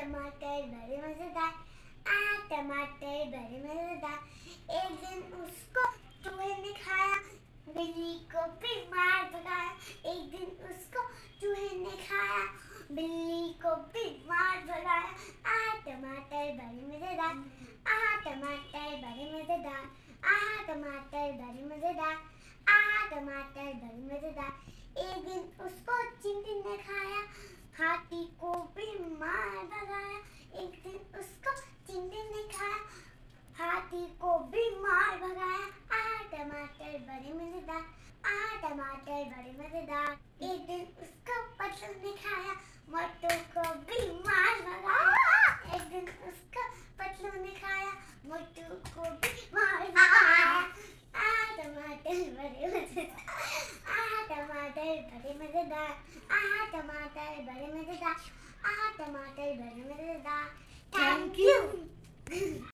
टमाटर बड़े मजेदार, टमाटर बड़े मजेदार। एक दिन उसको चूहे ने खाया, बिल्ली को फिर मार भगाया। एक दिन उसको चूहे ने खाया, बिल्ली को फिर मार भगाया। टमाटर बड़े मजेदार, टमाटर बड़े मजेदार, टमाटर बड़े मजेदार, टमाटर बड़े मजेदार। एक दिन उसको चींटी ने खाया, हाथी को भी मार भगाया। एक दिन उसको चींटी ने खाया, हाथी को भी मार भगाया। टमाटर बड़े मजेदार, टमाटर बड़े मजेदार। एक दिन उसको पतलू ने खाया, मोटू को भी मार भगाया। एक दिन उसको पतलू ने खाया, मोटू को भी मार भगाया। टमाटर बड़े मजेदार, टमाटर बड़े मजेदार, टमाटर बड़े मजेदार, टमाटर बड़े मजेदार।